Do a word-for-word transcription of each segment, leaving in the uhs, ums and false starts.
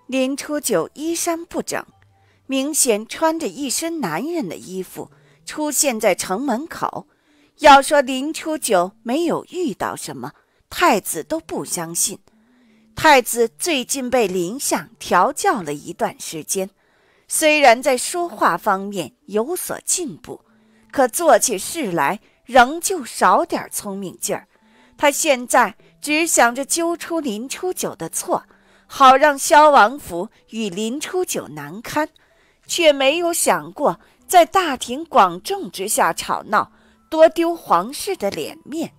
林初九衣衫不整，明显穿着一身男人的衣服出现在城门口。要说林初九没有遇到什么，太子都不相信。太子最近被林相调教了一段时间，虽然在说话方面有所进步，可做起事来仍旧少点聪明劲儿。他现在只想着揪出林初九的错，好让萧王府与林初九难堪，却没有想过在大庭广众之下吵闹，多丢皇室的脸面。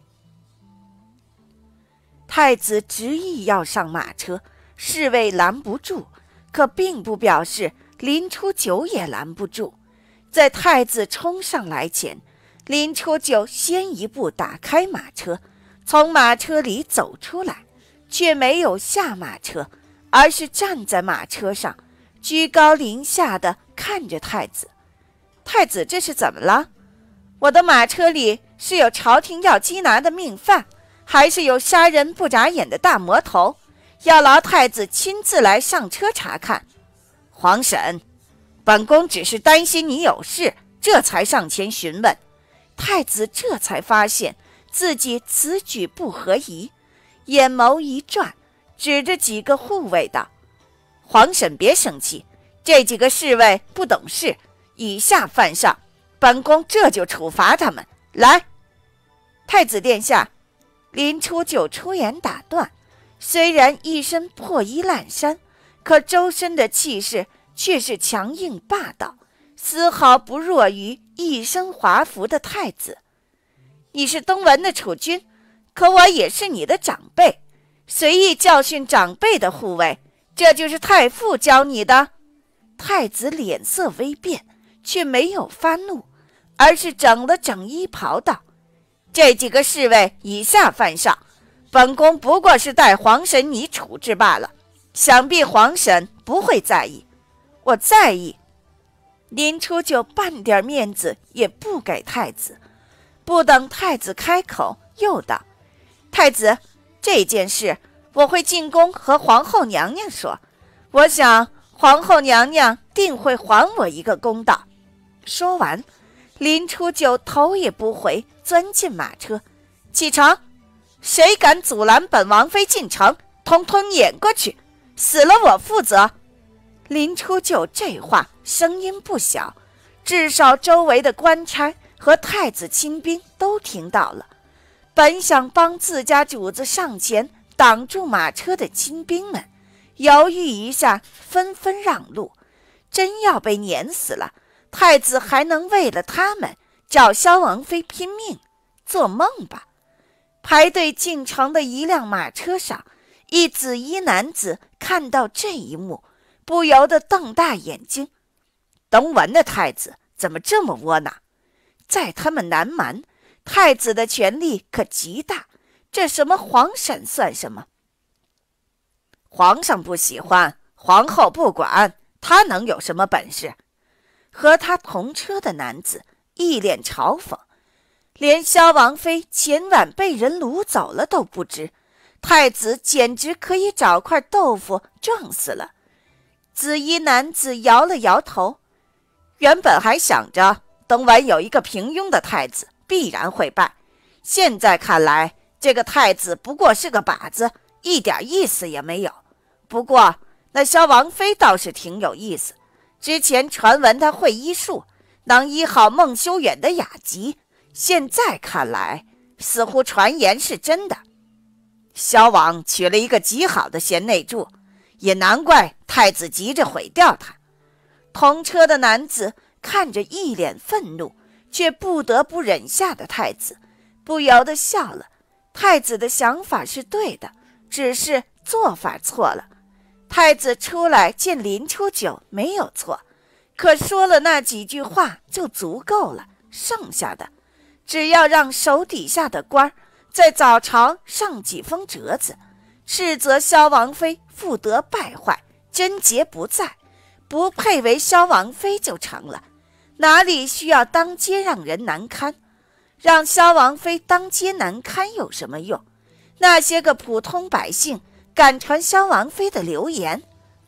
太子执意要上马车，侍卫拦不住，可并不表示林初九也拦不住。在太子冲上来前，林初九先一步打开马车，从马车里走出来，却没有下马车，而是站在马车上，居高临下的看着太子。太子这是怎么了？我的马车里是有朝廷要缉拿的命犯，还是有杀人不眨眼的大魔头？要劳太子亲自来上车查看。皇婶，本宫只是担心你有事，这才上前询问。太子这才发现自己此举不合宜，眼眸一转，指着几个护卫道：皇婶别生气，这几个侍卫不懂事，以下犯上，本宫这就处罚他们。来，太子殿下。林初九出言打断，虽然一身破衣烂衫，可周身的气势却是强硬霸道，丝毫不弱于一身华服的太子。你是东文的储君，可我也是你的长辈，随意教训长辈的护卫，这就是太傅教你的？太子脸色微变，却没有发怒，而是整了整衣袍道：这几个侍卫以下犯上，本宫不过是待皇婶你处置罢了，想必皇婶不会在意。我在意。林初九半点面子也不给太子，不等太子开口，又道：太子，这件事我会进宫和皇后娘娘说，我想皇后娘娘定会还我一个公道。说完，林初九头也不回，钻进马车。启程！谁敢阻拦本王妃进城，通通撵过去，死了我负责。林初九这话声音不小，至少周围的官差和太子亲兵都听到了。本想帮自家主子上前挡住马车的亲兵们，犹豫一下，纷纷让路。真要被撵死了，太子还能为了他们找萧王妃拼命？做梦吧！排队进城的一辆马车上，一紫衣男子看到这一幕，不由得瞪大眼睛。东文的太子怎么这么窝囊？在他们南蛮，太子的权力可极大，这什么皇婶算什么？皇上不喜欢，皇后不管，他能有什么本事？和他同车的男子一脸嘲讽，连萧王妃前晚被人掳走了都不知，太子简直可以找块豆腐撞死了。紫衣男子摇了摇头，原本还想着东莞有一个平庸的太子必然会败，现在看来这个太子不过是个靶子，一点意思也没有。不过那萧王妃倒是挺有意思，之前传闻他会医术，能医好孟修远的雅疾，现在看来似乎传言是真的。萧王娶了一个极好的贤内助，也难怪太子急着毁掉他。同车的男子看着一脸愤怒却不得不忍下的太子，不由得笑了。太子的想法是对的，只是做法错了。太子出来见林初九没有错，可说了那几句话就足够了，剩下的只要让手底下的官在早朝上几封折子，斥责萧王妃妇德败坏，贞洁不在，不配为萧王妃就成了，哪里需要当街让人难堪？让萧王妃当街难堪有什么用？那些个普通百姓敢传萧王妃的流言，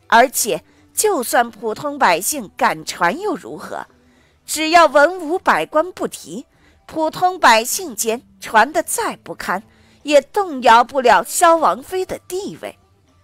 而且就算普通百姓敢传又如何？只要文武百官不提，普通百姓间传得再不堪，也动摇不了萧王妃的地位。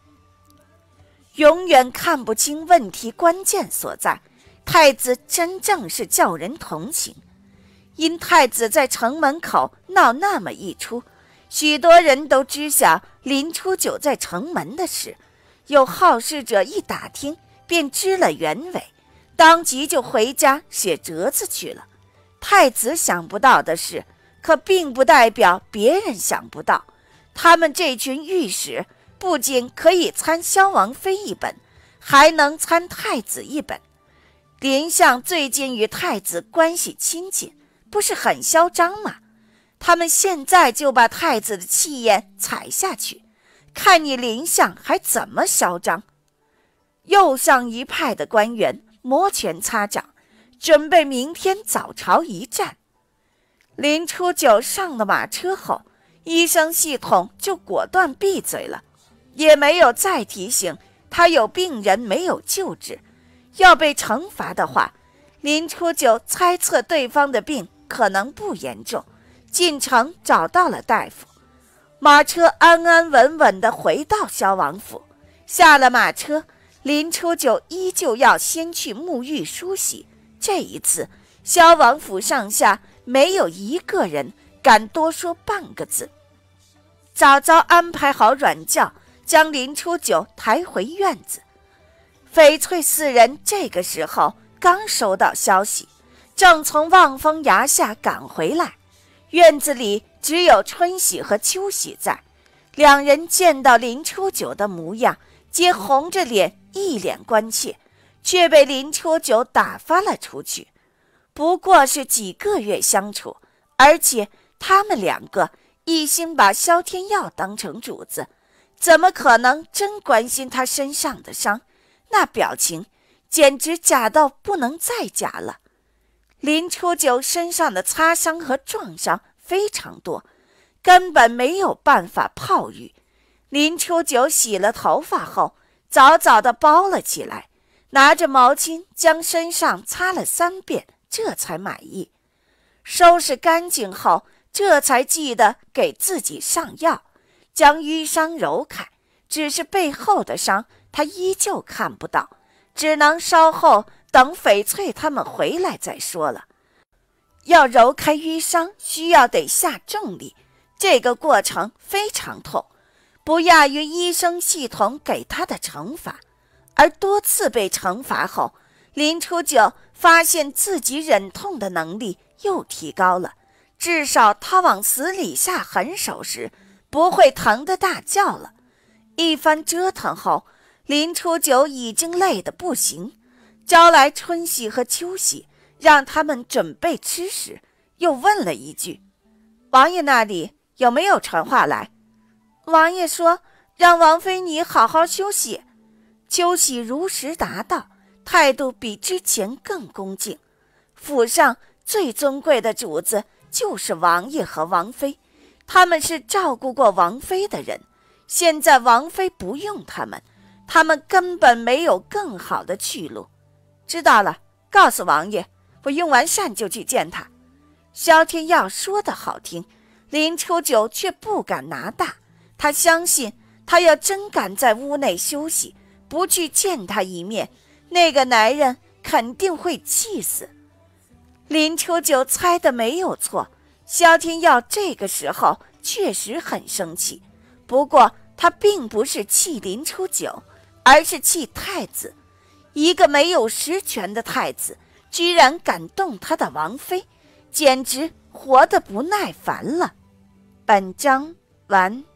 永远看不清问题关键所在，太子真正是叫人同情。因太子在城门口闹那么一出，许多人都知晓林初九在城门的事，有好事者一打听便知了原委，当即就回家写折子去了。太子想不到的事，可并不代表别人想不到。他们这群御史不仅可以参萧王妃一本，还能参太子一本。林相最近与太子关系亲近，不是很嚣张吗？他们现在就把太子的气焰踩下去，看你林相还怎么嚣张。右上一派的官员摩拳擦掌，准备明天早朝一战。林初九上了马车后，医生系统就果断闭嘴了，也没有再提醒他有病人没有救治。要被惩罚的话，林初九猜测对方的病可能不严重，进城找到了大夫。马车安安稳稳地回到萧王府，下了马车，林初九依旧要先去沐浴梳洗。这一次，萧王府上下没有一个人敢多说半个字。早早安排好软轿，将林初九抬回院子。翡翠四人这个时候刚收到消息，正从望风崖下赶回来。院子里只有春喜和秋喜在，两人见到林初九的模样，皆红着脸一脸关切，却被林初九打发了出去。不过是几个月相处，而且他们两个一心把萧天耀当成主子，怎么可能真关心他身上的伤？那表情简直假到不能再假了。林初九身上的擦伤和撞伤非常多，根本没有办法泡浴。林初九洗了头发后，早早地包了起来，拿着毛巾将身上擦了三遍，这才满意。收拾干净后，这才记得给自己上药，将淤伤揉开。只是背后的伤他依旧看不到，只能稍后等翡翠他们回来再说了。要揉开淤伤需要得下重力，这个过程非常痛，不亚于医生系统给他的惩罚。而多次被惩罚后，林初九发现自己忍痛的能力又提高了，至少他往死里下狠手时不会疼得大叫了。一番折腾后，林初九已经累得不行，招来春喜和秋喜，让他们准备吃时，又问了一句：王爷那里有没有传话来？王爷说让王妃你好好休息。秋喜如实答道，态度比之前更恭敬。府上最尊贵的主子就是王爷和王妃，他们是照顾过王妃的人，现在王妃不用他们，他们根本没有更好的去路。知道了，告诉王爷，我用完膳就去见他。萧天耀说的好听，林初九却不敢拿大。他相信，他要真敢在屋内休息，不去见他一面，那个男人肯定会气死。林初九猜的没有错，萧天耀这个时候确实很生气，不过他并不是气林初九，而是气太子。一个没有实权的太子居然敢动他的王妃，简直活得不耐烦了。本章完。